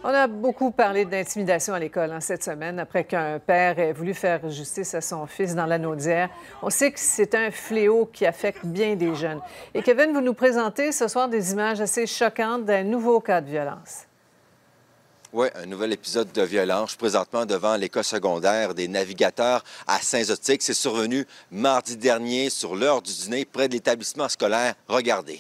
On a beaucoup parlé d'intimidation à l'école cette semaine après qu'un père ait voulu faire justice à son fils dans l'Anaudière. On sait que c'est un fléau qui affecte bien des jeunes. Et Kevin, vous nous présentez ce soir des images assez choquantes d'un nouveau cas de violence. Oui, un nouvel épisode de violence. Je suis présentement devant l'école secondaire des navigateurs à Saint-Zotique. C'est survenu mardi dernier sur l'heure du dîner près de l'établissement scolaire. Regardez.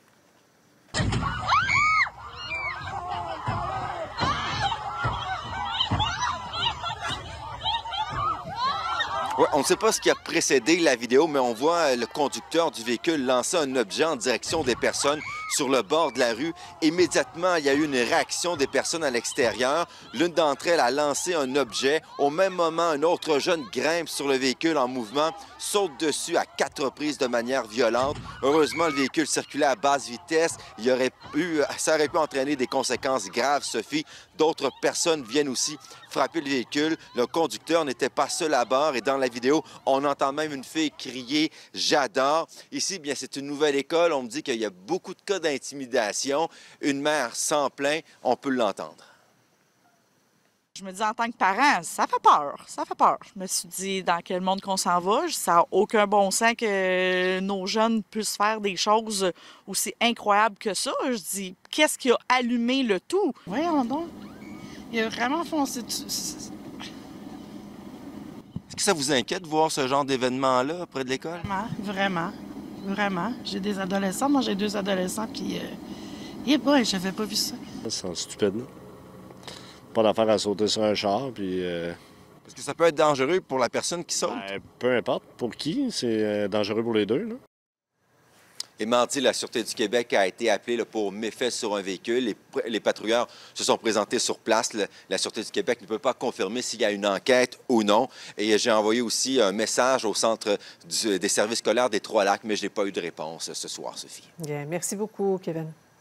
Ouais, on ne sait pas ce qui a précédé la vidéo, mais on voit le conducteur du véhicule lancer un objet en direction des personnes sur le bord de la rue. Immédiatement, il y a eu une réaction des personnes à l'extérieur. L'une d'entre elles a lancé un objet. Au même moment, un autre jeune grimpe sur le véhicule en mouvement, saute dessus à 4 reprises de manière violente. Heureusement, le véhicule circulait à basse vitesse. Ça aurait pu entraîner des conséquences graves, Sophie. D'autres personnes viennent aussi frapper le véhicule. Le conducteur n'était pas seul à bord et dans la vidéo, on entend même une fille crier « J'adore ». Ici, bien, c'est une nouvelle école. On me dit qu'il y a beaucoup de cas d'intimidation. Une mère s'en plaint, on peut l'entendre. Je me dis, en tant que parent, ça fait peur, ça fait peur. Je me suis dit, dans quel monde qu'on s'en va? Ça n'a aucun bon sens que nos jeunes puissent faire des choses aussi incroyables que ça. Je dis, qu'est-ce qui a allumé le tout? Voyons donc, il a vraiment foncé dessus. Est-ce que ça vous inquiète de voir ce genre d'événement-là près de l'école? Vraiment. J'ai des adolescents, moi j'ai 2 adolescents, puis j'avais pas vu ça. C'est stupide, là. Pas d'affaire à sauter sur un char, puis... Est-ce que ça peut être dangereux pour la personne qui saute? Peu importe pour qui, c'est dangereux pour les deux, là. Et mardi, la Sûreté du Québec a été appelée là, pour méfait sur un véhicule. Les patrouilleurs se sont présentés sur place. La Sûreté du Québec ne peut pas confirmer s'il y a une enquête ou non. Et j'ai envoyé aussi un message au Centre des services scolaires des Trois-Lacs, mais je n'ai pas eu de réponse ce soir, Sophie. Bien, merci beaucoup, Kevin.